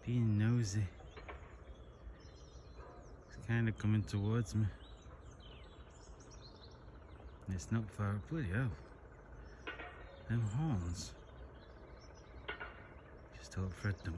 Being nosy. It's kind of coming towards me. It's not far. Bloody hell. Them horns. Just hope Fred don't